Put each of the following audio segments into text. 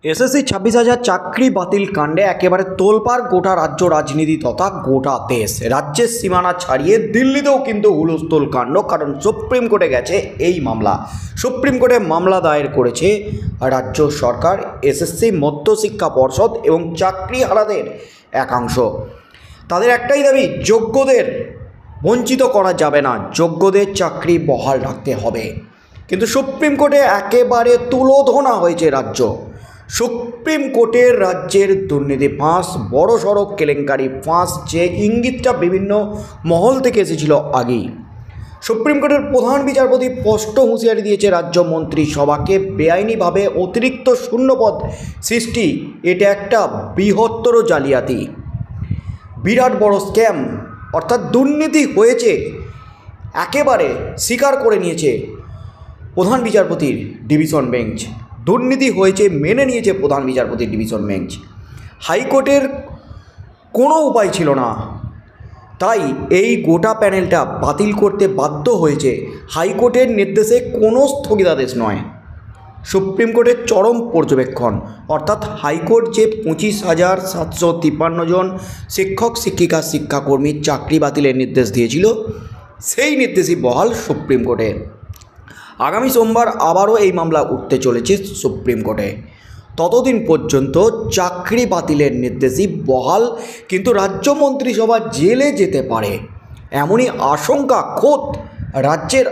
SSC 26,000 চাকরি বাতিল কাণ্ডে একেবারে তোলপাড় গোটা রাজ্য রাজনীতি তথা গোটা দেশ। রাজ্যের সীমানা ছাড়িয়ে দিল্লিতেও কিন্তু হুলস্থুল কাণ্ড, কারণ সুপ্রিম কোর্টে গেছে এই মামলা। সুপ্রিম কোর্টে মামলা দায়ের করেছে রাজ্য সরকার, এসএসসি মধ্যশিক্ষা পর্ষদ এবং চাকরিহারাদের একাংশ। তাদের একটাই দাবি, যোগ্যদের বঞ্চিত করা যাবে না, যোগ্যদের চাকরি বহাল রাখতে হবে। কিন্তু সুপ্রিম কোর্টে একেবারে তুলোধনা হয়েছে রাজ্য। সুপ্রিম কোর্টের রাজ্যের দুর্নীতি ফাঁস, বড়সড় কেলেঙ্কারি ফাঁস, যে ইঙ্গিতটা বিভিন্ন মহল থেকে এসেছিল আগেই। সুপ্রিম কোর্টের প্রধান বিচারপতি স্পষ্ট হুঁশিয়ারি দিয়েছে রাজ্য মন্ত্রিসভাকে, বেআইনিভাবে অতিরিক্ত শূন্যপদ সৃষ্টি এটা একটা বৃহত্তর জালিয়াতি, বিরাট বড় স্ক্যাম, অর্থাৎ দুর্নীতি হয়েছে একেবারে স্বীকার করে নিয়েছে প্রধান বিচারপতির ডিভিশন বেঞ্চ। দুর্নীতি হয়েছে মেনে নিয়েছে প্রধান বিচারপতির ডিভিশন বেঞ্চ। হাইকোর্টের কোনো উপায় ছিল না, তাই এই গোটা প্যানেলটা বাতিল করতে বাধ্য হয়েছে। হাইকোর্টের নির্দেশে কোনো স্থগিতাদেশ নয়, সুপ্রিম কোর্টের চরম পর্যবেক্ষণ। অর্থাৎ হাইকোর্ট যে 25,753 জন শিক্ষক শিক্ষিকা শিক্ষাকর্মীর চাকরি বাতিলের নির্দেশ দিয়েছিল, সেই নির্দেশই বহাল সুপ্রিম কোর্টে। আগামী সোমবার আবারও এই মামলা উঠতে চলেছে সুপ্রিম কোর্টে। ততদিন পর্যন্ত চাকরি বাতিলের নির্দেশই বহাল, কিন্তু রাজ্য মন্ত্রিসভা জেলে যেতে পারে এমনই আশঙ্কা খোদ রাজ্যের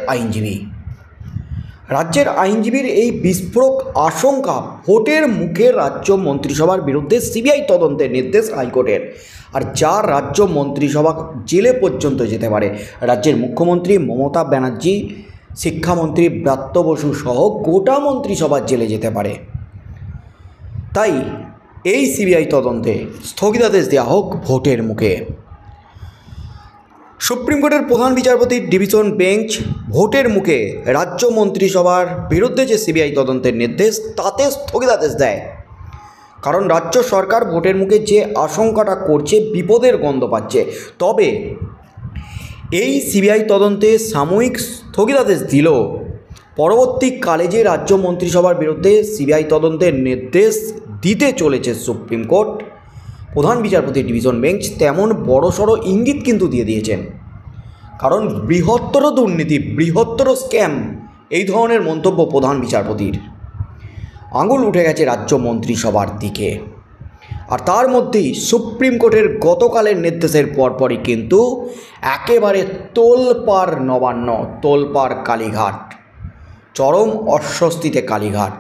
আইনজীবীর এই বিস্ফোরক আশঙ্কা। ভোটের মুখে রাজ্য মন্ত্রিসভার বিরুদ্ধে সিবিআই তদন্তের নির্দেশ হাইকোর্টের, আর যা রাজ্য মন্ত্রিসভা জেলে পর্যন্ত যেতে পারে। রাজ্যের মুখ্যমন্ত্রী মমতা ব্যানার্জি, শিক্ষামন্ত্রী ব্রাত্য বসু সহ গোটা মন্ত্রিসভা জেলে যেতে পারে। তাই এই সিবিআই তদন্তে স্থগিতাদেশ দেওয়া হোক ভোটের মুখে। সুপ্রিম কোর্টের প্রধান বিচারপতির ডিভিশন বেঞ্চ ভোটের মুখে রাজ্য মন্ত্রিসভার বিরুদ্ধে যে সিবিআই তদন্তের নির্দেশ, তাতে স্থগিতাদেশ দেয়। কারণ রাজ্য সরকার ভোটের মুখে যে আশঙ্কাটা করছে, বিপদের গন্ধ পাচ্ছে। তবে এই সিবিআই তদন্তে সাময়িক স্থগিতাদেশ দিল, পরবর্তীকালে যে রাজ্য মন্ত্রিসভার বিরুদ্ধে সিবিআই তদন্তের নির্দেশ দিতে চলেছে সুপ্রিম কোর্ট, প্রধান বিচারপতির ডিভিশন বেঞ্চ তেমন বড়সড় ইঙ্গিত কিন্তু দিয়ে দিয়েছেন। কারণ বৃহত্তর দুর্নীতি, বৃহত্তর স্ক্যাম, এই ধরনের মন্তব্য প্রধান বিচারপতির। আঙুল উঠে গেছে রাজ্য মন্ত্রিসভার দিকে। আর তার মধ্যেই সুপ্রিম কোর্টের গতকালের নির্দেশের পরপরই কিন্তু একেবারে তোলপাড় নবান্ন, তোলপাড় কালীঘাট, চরম অস্বস্তিতে কালীঘাট।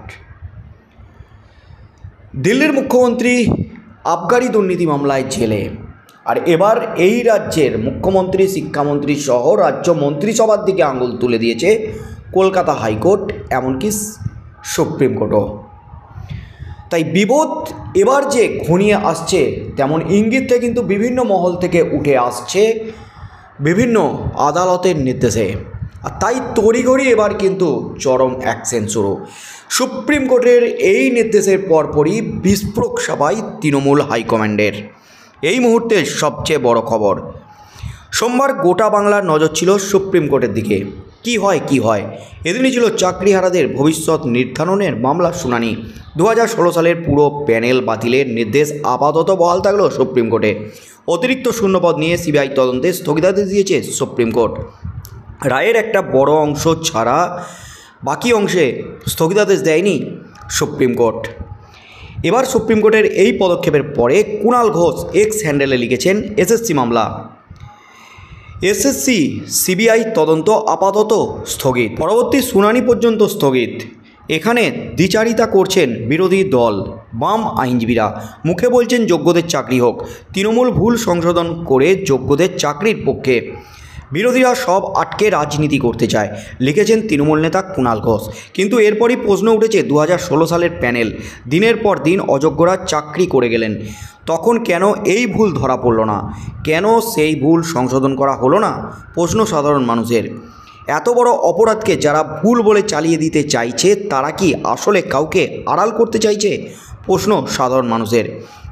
দিল্লির মুখ্যমন্ত্রী আবগারি দুর্নীতি মামলায় জেলে, আর এবার এই রাজ্যের মুখ্যমন্ত্রী, শিক্ষামন্ত্রী সহ রাজ্য মন্ত্রিসভার দিকে আঙুল তুলে দিয়েছে কলকাতা হাইকোর্ট, এমনকি সুপ্রিম কোর্টও। তাই বিপদ এবার যে ঘনিয়ে আসছে, তেমন ইঙ্গিতটা কিন্তু বিভিন্ন মহল থেকে উঠে আসছে বিভিন্ন আদালতের নির্দেশে। আর তাই তড়িঘড়ি এবার কিন্তু চরম অ্যাকশন শুরু। সুপ্রিম কোর্টের এই নির্দেশের পরপরই বিস্ফোরক সভায় তৃণমূল হাইকমান্ডের। এই মুহূর্তের সবচেয়ে বড় খবর, সোমবার গোটা বাংলার নজর ছিল সুপ্রিম কোর্টের দিকে। কি হয় এদিনই ছিল চাকরিহারাদের ভবিষ্যৎ নির্ধারণের মামলার শুনানি। 2016 সালের পুরো প্যানেল বাতিলের নির্দেশ আপাতত বহাল থাকলো সুপ্রিম কোর্টে। অতিরিক্ত শূন্যপদ নিয়ে সিবিআই তদন্তে স্থগিতাদেশ দিয়েছে সুপ্রিম কোর্ট। রায়ের একটা বড় অংশ ছাড়া বাকি অংশে স্থগিতাদেশ দেয়নি সুপ্রিম কোর্ট। এবার সুপ্রিম কোর্টের এই পদক্ষেপের পরে কুণাল ঘোষ এক্স হ্যান্ডেলে লিখেছেন, এসএসসি মামলা, এসএসসি সিবিআই তদন্ত আপাতত স্থগিত, পরবর্তী শুনানি পর্যন্ত স্থগিত। এখানে দ্বিচারিতা করছেন বিরোধী দল, বাম আইনজীবীরা। মুখে বলছেন যোগ্যদের চাকরি হোক, তৃণমূল ভুল সংশোধন করে যোগ্যদের চাকরির পক্ষে, বিরোধীরা সব আটকে রাজনীতি করতে চায়, লিখেছেন তৃণমূল নেতা কুণাল ঘোষ। কিন্তু এরপরই প্রশ্ন উঠেছে, 2016 সালের প্যানেল, দিনের পর দিন অযোগ্যরা চাকরি করে গেলেন, তখন কেন এই ভুল ধরা পড়ল না? কেন সেই ভুল সংশোধন করা হলো না? প্রশ্ন সাধারণ মানুষের। এত বড় অপরাধকে যারা ভুল বলে চালিয়ে দিতে চাইছে, তারা কি আসলে কাউকে আড়াল করতে চাইছে? প্রশ্ন সাধারণ মানুষের।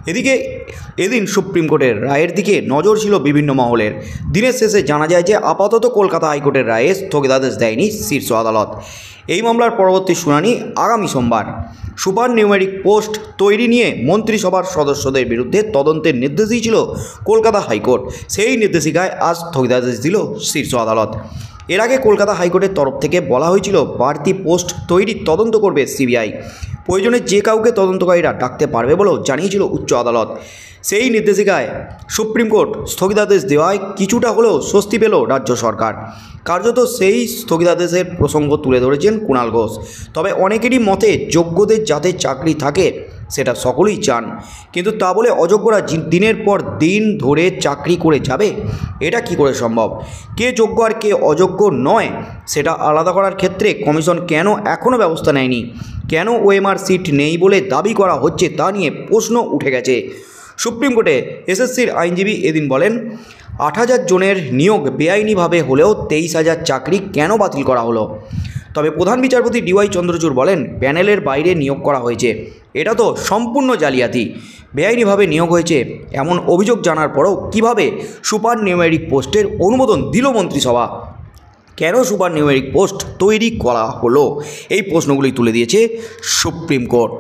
এদিকে এদিন সুপ্রিম কোর্টের রায়ের দিকে নজর ছিল বিভিন্ন মহলের। দিনের শেষে জানা যায় যে আপাতত কলকাতা হাইকোর্টের রায়ে স্থগিতাদেশ দেয়নি শীর্ষ আদালত। এই মামলার পরবর্তী শুনানি আগামী সোমবার। সুপার নিউমেরিক পোস্ট তৈরি নিয়ে মন্ত্রিসভার সদস্যদের বিরুদ্ধে তদন্তের নির্দেশ দিয়েছিল কলকাতা হাইকোর্ট। সেই নির্দেশিকায় আজ স্থগিতাদেশ দিল শীর্ষ আদালত। এর আগে কলকাতা হাইকোর্টের তরফ থেকে বলা হয়েছিল বাড়তি পোস্ট তৈরির তদন্ত করবে সিবিআই। প্রয়োজনে যে কাউকে তদন্তকারীরা ডাকতে পারবে বলেও জানিয়েছিল উচ্চ আদালত। সেই নির্দেশিকায় সুপ্রিম কোর্ট স্থগিতাদেশ দেওয়ায় কিছুটা হলেও স্বস্তি পেল রাজ্য সরকার। কার্যত সেই স্থগিতাদেশের প্রসঙ্গ তুলে ধরেছেন কুণাল ঘোষ। তবে অনেকেরই মতে যোগ্যদের যাতে চাকরি থাকে সেটা সকলেই চান, কিন্তু তা বলে অযোগ্যরা দিনের পর দিন ধরে চাকরি করে যাবে, এটা কি করে সম্ভব? কে যোগ্য আর কে অযোগ্য নয় সেটা আলাদা করার ক্ষেত্রে কমিশন কেন এখনও ব্যবস্থা নেয়নি? কেন ওএমআর সিট নেই বলে দাবি করা হচ্ছে তা নিয়ে প্রশ্ন উঠে গেছে। সুপ্রিম কোর্টে এসএসসির আইনজীবী এদিন বলেন, ৮,০০০ জনের নিয়োগ বেআইনিভাবে হলেও ২৩,০০০ চাকরি কেন বাতিল করা হলো? তবে প্রধান বিচারপতি ডিওয়াই চন্দ্রচূড় বলেন, প্যানেলের বাইরে নিয়োগ করা হয়েছে, এটা তো সম্পূর্ণ জালিয়াতি। বেআইনিভাবে নিয়োগ হয়েছে এমন অভিযোগ জানার পরেও কিভাবে সুপার নিউমেরিক পোস্টের অনুমোদন দিল মন্ত্রিসভা? কেন সুপার নিউমেরিক পোস্ট তৈরি করা হলো? এই প্রশ্নগুলি তুলে দিয়েছে সুপ্রিম কোর্ট।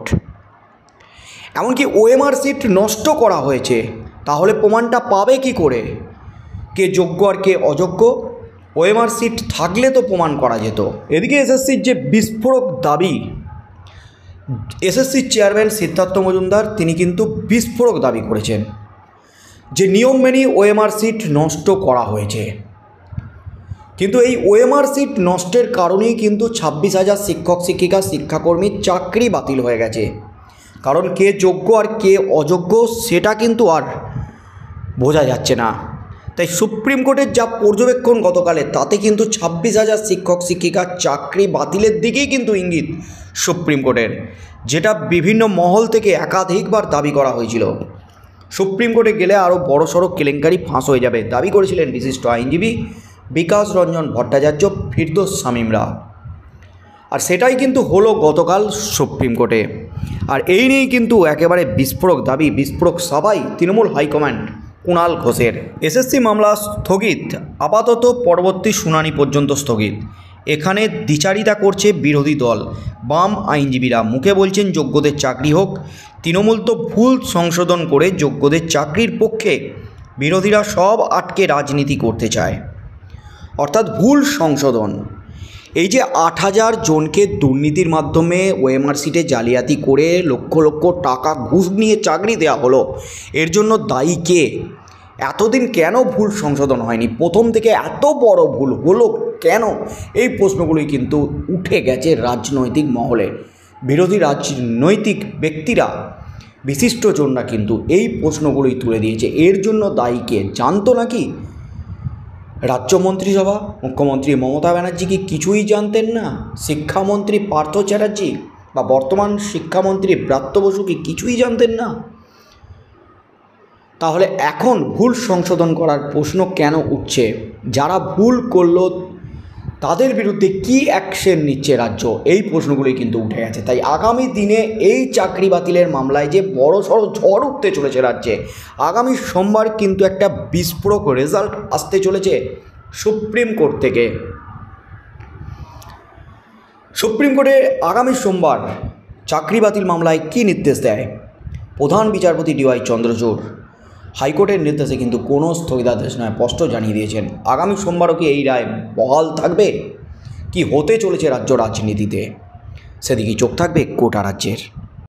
এমনকি ওএমআর সিট নষ্ট করা হয়েছে, তাহলে প্রমাণটা পাবে কি করে কে যোগ্য আর কে অযোগ্য? ওএমআর সিট থাকলে তো প্রমাণ করা যেত। এদিকে এসএসসির যে বিস্ফোরক দাবি, এসএসসির চেয়ারম্যান সিদ্ধার্থ মজুমদার তিনি কিন্তু বিস্ফোরক দাবি করেছেন যে নিয়ম মেনে ওএমআর সিট নষ্ট করা হয়েছে। কিন্তু এই ওএমআর সিট নষ্টের কারণেই কিন্তু ২৬,০০০ শিক্ষক শিক্ষিকা শিক্ষাকর্মীর চাকরি বাতিল হয়ে গেছে। কারণ কে যোগ্য আর কে অযোগ্য সেটা কিন্তু আর বোঝা যাচ্ছে না। তাই সুপ্রিম কোর্টের যা পর্যবেক্ষণ গতকালে, তাতে কিন্তু ২৬,০০০ শিক্ষক শিক্ষিকার চাকরি বাতিলের দিকেই কিন্তু ইঙ্গিত সুপ্রিম কোর্টের, যেটা বিভিন্ন মহল থেকে একাধিকবার দাবি করা হয়েছিল। সুপ্রিম কোর্টে গেলে আরও বড়সড় কেলেঙ্কারি ফাঁস হয়ে যাবে দাবি করেছিলেন বিশিষ্ট আইনজীবী বিকাশ রঞ্জন ভট্টাচার্য, ফিরদৌস শামীমরা। আর সেটাই কিন্তু হলো গতকাল সুপ্রিম কোর্টে। আর এই নিয়েই কিন্তু একেবারে বিস্ফোরক দাবি, বিস্ফোরক সভাই তৃণমূল হাইকমান্ড কুণাল ঘোষের। এসএসসি মামলা স্থগিত, আপাতত পরবর্তী শুনানি পর্যন্ত স্থগিত। এখানে দ্বিচারিতা করছে বিরোধী দল। বাম আইনজীবীরা মুখে বলছেন যোগ্যদের চাকরি হোক, তৃণমূল তো ভুল সংশোধন করে যোগ্যদের চাকরির পক্ষে, বিরোধীরা সব আটকে রাজনীতি করতে চায়, অর্থাৎ ভুল সংশোধন। এই যে ৮,০০০ জনকে দুর্নীতির মাধ্যমে ওএমআর সিটে জালিয়াতি করে লক্ষ লক্ষ টাকা ঘুষ নিয়ে চাকরি দেওয়া হলো, এর জন্য দায়ী কে? এতদিন কেন ভুল সংশোধন হয়নি? প্রথম থেকে এত বড় ভুল হলো কেন? এই প্রশ্নগুলোই কিন্তু উঠে গেছে রাজনৈতিক মহলে। বিরোধী রাজনৈতিক ব্যক্তিরা, বিশিষ্টজনরা কিন্তু এই প্রশ্নগুলোই তুলে দিয়েছে। এর জন্য দায়ী কে? জানতো নাকি রাজ্য মন্ত্রিসভা? মুখ্যমন্ত্রী মমতা ব্যানার্জি কি কিছুই জানতেন না? শিক্ষামন্ত্রী পার্থ চ্যাটার্জি বা বর্তমান শিক্ষামন্ত্রী ব্রাত্য বসু কি কিছুই জানতেন না? তাহলে এখন ভুল সংশোধন করার প্রশ্ন কেন উঠছে? যারা ভুল করলো তাদের বিরুদ্ধে কি অ্যাকশন নিচ্ছে রাজ্য? এই প্রশ্নগুলোই কিন্তু উঠে গেছে। তাই আগামী দিনে এই চাকরি বাতিলের মামলায় যে বড়সড় ঝড় উঠতে চলেছে রাজ্যে, আগামী সোমবার কিন্তু একটা বিস্ফোরক রেজাল্ট আসতে চলেছে সুপ্রিম কোর্ট থেকে। সুপ্রিম কোর্টে আগামী সোমবার চাকরি বাতিল মামলায় কী নির্দেশ দেয় প্রধান বিচারপতি ডিওয়াই চন্দ্রচূড়? হাইকোর্টের নির্দেশে কিন্তু কোনো স্থগিতাদেশ নয়, স্পষ্ট জানিয়ে দিয়েছেন। আগামী সোমবারও কি এই রায় বহাল থাকবে? কি হতে চলেছে রাজ্য রাজনীতিতে, সেদিকেই চোখ থাকবে গোটা রাজ্যের।